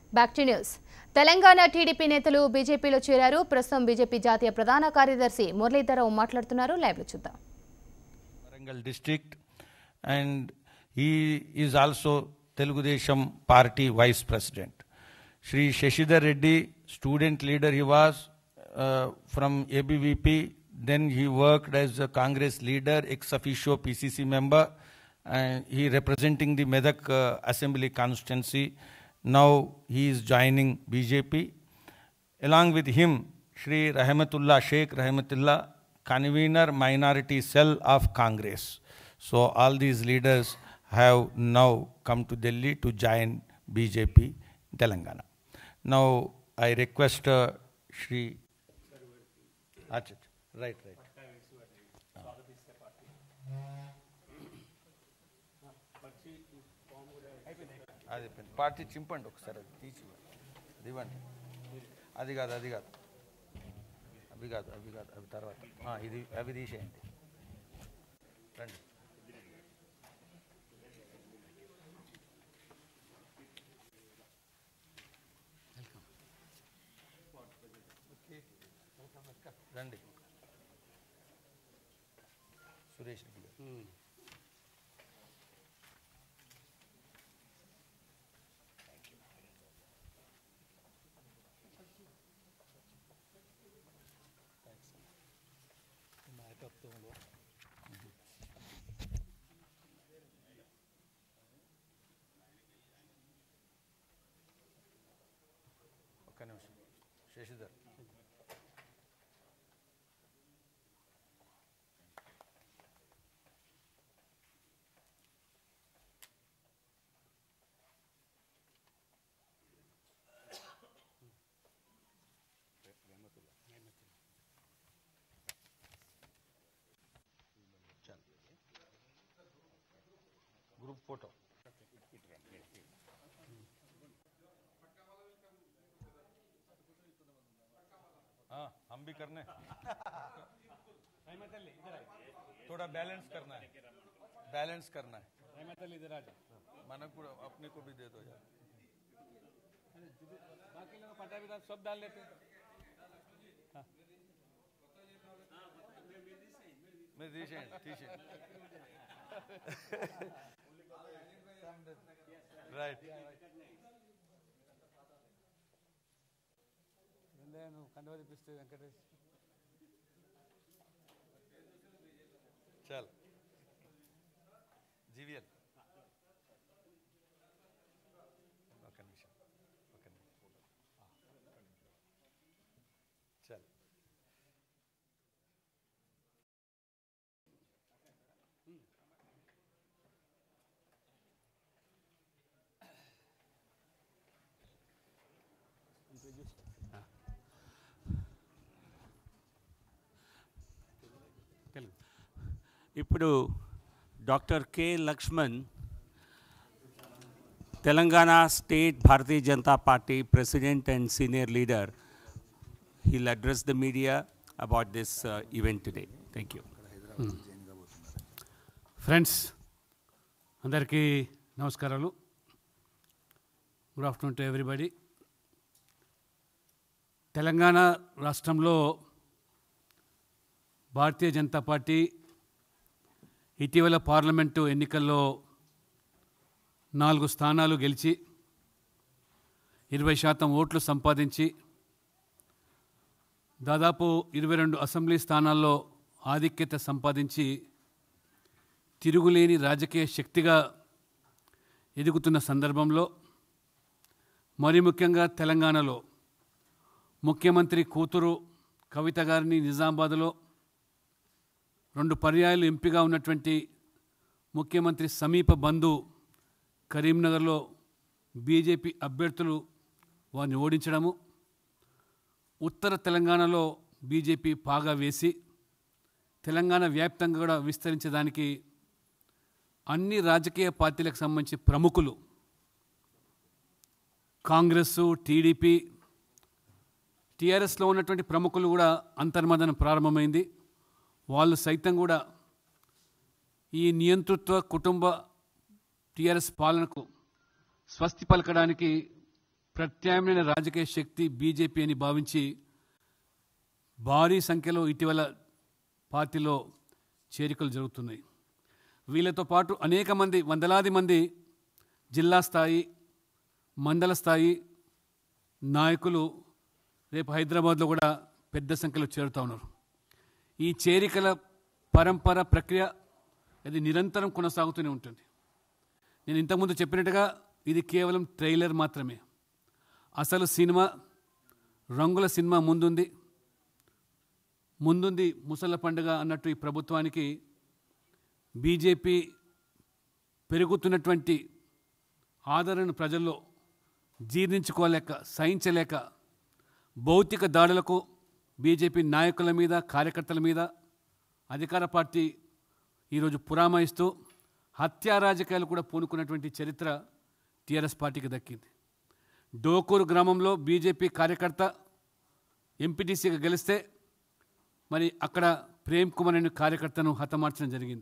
Back to news. Telangana TDP నేతలు బీజేపీలో చేరారు. ప్రస్తుతం బీజేపీ జాతీయ ప్రధాన కార్యదర్శి మురళీధరరావు మాట్లాడుతున్నారు. లైవ్ లో చూద్దాం. Warangal district, and he is also Telugu Desam party vice president. Shri Shashidhar Reddy, student leader he was from ABVP, then he worked as a Congress leader, ex officio PCC member, and he representing the Medak assembly constituency. Now he is joining BJP. Along with him, Shri Rahmatullah Sheikh Rahmatullah, convener minority cell of Congress. So all these leaders have now come to Delhi to join BJP Telangana. Now I request Shri right. అది party చింపండి ఒకసారి, అది తీసి అది ఇవ్వండి. అది కాదు అవి తర్వాత ఇది అవి తీసేయండి. రండి. రండి సురేష్ రెడ్డి గారు. ఒక్క నిమిషం శశిధర్. ग्रुप फोटो हाँ हम भी करने थोड़ा बैलेंस करना है मन को अपने को भी दे दो यार. बाकी लोग पटा भी सब डाल लेते हैं. मैं right. चल जीवीएल चल ఇప్పుడు doctor K Laxman, Telangana state Bharatiya Janata party president and senior leader, he'll address the media about this event today. Thank you. Friends అందరికీ నమస్కారాలు. Good afternoon to everybody. Telangana రాష్ట్రంలో భారతీయ జనతా పార్టీ ఇటీవల పార్లమెంటు ఎన్నికల్లో 4 స్థానాలు గెలిచి 20% ఓట్లు సంపాదించి దాదాపు 22 అసెంబ్లీ స్థానాల్లో ఆధిక్యత సంపాదించి తిరుగులేని రాజకీయ శక్తిగా ఎదుగుతున్న సందర్భంలో, మరి ముఖ్యంగా తెలంగాణలో ముఖ్యమంత్రి కూతురు కవిత గారిని నిజామాబాద్లో 2 పర్యాయాలు ఎంపీగా ఉన్నటువంటి ముఖ్యమంత్రి సమీప బంధు కరీంనగర్లో బీజేపీ అభ్యర్థులు వారిని ఓడించడము, ఉత్తర తెలంగాణలో బీజేపీ పాగా వేసి తెలంగాణ వ్యాప్తంగా కూడా విస్తరించడానికి అన్ని రాజకీయ పార్టీలకు సంబంధించి ప్రముఖులు, కాంగ్రెస్, టీడీపీ, టీఆర్ఎస్లో ఉన్నటువంటి ప్రముఖులు కూడా అంతర్మదనం ప్రారంభమైంది. వాళ్ళు సైతం కూడా ఈ నియంతృత్వ కుటుంబ టీఆర్ఎస్ పాలనకు స్వస్తి పలకడానికి ప్రత్యామ్నాయ రాజకీయ శక్తి బీజేపీ అని భావించి భారీ సంఖ్యలో ఇటీవల పార్టీలో చేరికలు జరుగుతున్నాయి. వీళ్ళతో పాటు అనేక మంది, వందలాది మంది జిల్లా స్థాయి, మండల స్థాయి నాయకులు రేపు హైదరాబాద్లో కూడా పెద్ద సంఖ్యలో చేరుతూ ఉన్నారు. ఈ చేరికల పరంపర ప్రక్రియ అది నిరంతరం కొనసాగుతూనే ఉంటుంది. నేను ఇంతకుముందు చెప్పినట్టుగా ఇది కేవలం ట్రైలర్ మాత్రమే. అసలు సినిమా, రంగుల సినిమా ముందుంది ముసళ్ళ పండుగ అన్నట్టు ఈ ప్రభుత్వానికి బీజేపీ పెరుగుతున్నటువంటి ఆదరణ ప్రజల్లో జీర్ణించుకోలేక, సహించలేక భౌతిక దాడులకు బీజేపీ నాయకుల మీద, కార్యకర్తల మీద అధికార పార్టీ ఈరోజు పురామాయిస్తూ హత్యా రాజకీయాలు కూడా పూనుకున్నటువంటి చరిత్ర టీఆర్ఎస్ పార్టీకి దక్కింది. డోకూరు గ్రామంలో బీజేపీ కార్యకర్త ఎంపీటీసీగా గెలిస్తే మరి అక్కడ ప్రేమ్ కుమార్ అనే కార్యకర్తను హతమార్చడం జరిగింది.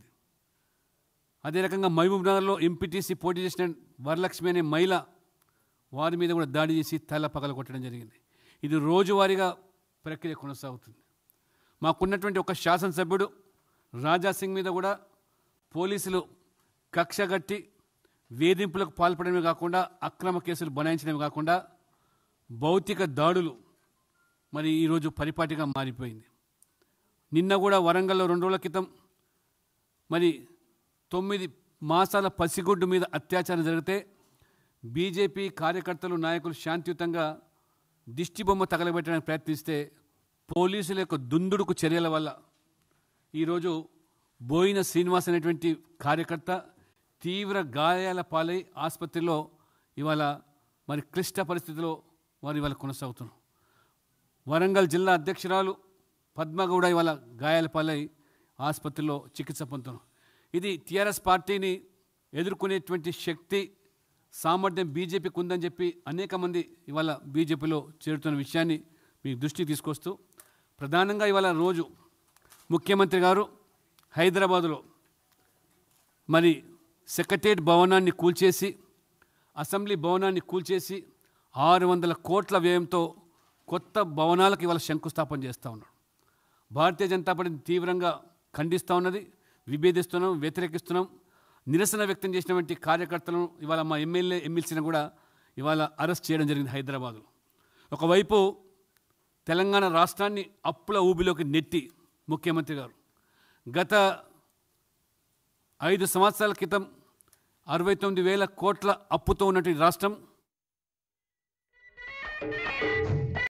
అదే రకంగా మహబూబ్ నగర్లో ఎంపీటీసీ పోటీ చేసిన వరలక్ష్మి అనే మహిళ, వారి మీద కూడా దాడి చేసి తల పగలగొట్టడం జరిగింది. ఇది రోజువారీగా ప్రక్రియ కొనసాగుతుంది. మాకున్నటువంటి ఒక శాసనసభ్యుడు రాజాసింగ్ మీద కూడా పోలీసులు కక్షగట్టి వేధింపులకు పాల్పడమే కాకుండా, అక్రమ కేసులు బనాయించడమే కాకుండా భౌతిక దాడులు మరి ఈరోజు పరిపాటిగా మారిపోయింది. నిన్న కూడా వరంగల్లో 2 రోజుల క్రితం మరి 9 మాసాల పసిగుడ్డు మీద అత్యాచారం జరిగితే బీజేపీ కార్యకర్తలు, నాయకులు శాంతియుతంగా దిష్టిబొమ్మ తగలబెట్టడానికి ప్రయత్నిస్తే పోలీసుల యొక్క దుందుడుకు చర్యల వల్ల ఈరోజు బోయిన శ్రీనివాస్ అనేటువంటి కార్యకర్త తీవ్ర గాయాల పాలై ఆసుపత్రిలో ఇవాళ మరి క్లిష్ట పరిస్థితిలో వారు ఇవాళ కొనసాగుతున్నారు. వరంగల్ జిల్లా అధ్యక్షురాలు పద్మగౌడ ఇవాళ గాయాల పాలై ఆసుపత్రిలో చికిత్స పొందుతున్నారు. ఇది టీఆర్ఎస్ పార్టీని ఎదుర్కొనేటువంటి శక్తి, సామర్థ్యం బీజేపీకి ఉందని చెప్పి అనేక మంది ఇవాళ బీజేపీలో చేరుతున్న విషయాన్ని మీ దృష్టికి తీసుకొస్తూ, ప్రధానంగా ఇవాళ రోజు ముఖ్యమంత్రి గారు హైదరాబాదులో మరి సెక్రటేరియట్ భవనాన్ని కూల్చేసి, అసెంబ్లీ భవనాన్ని కూల్చేసి 600 కోట్ల వ్యయంతో కొత్త భవనాలకు ఇవాళ శంకుస్థాపన చేస్తూ ఉన్నాడు. భారతీయ జనతా పార్టీ తీవ్రంగా ఖండిస్తూ ఉన్నది, విభేదిస్తున్నాం, వ్యతిరేకిస్తున్నాం. నిరసన వ్యక్తం చేసినటువంటి కార్యకర్తలను ఇవాళ మా ఎమ్మెల్సీని కూడా ఇవాళ అరెస్ట్ చేయడం జరిగింది హైదరాబాదులో. ఒకవైపు తెలంగాణ రాష్ట్రాన్ని అప్పుల ఊబిలోకి నెట్టి ముఖ్యమంత్రి గారు గత 5 సంవత్సరాల క్రితం 69,000 కోట్ల అప్పుతో ఉన్నటువంటి రాష్ట్రం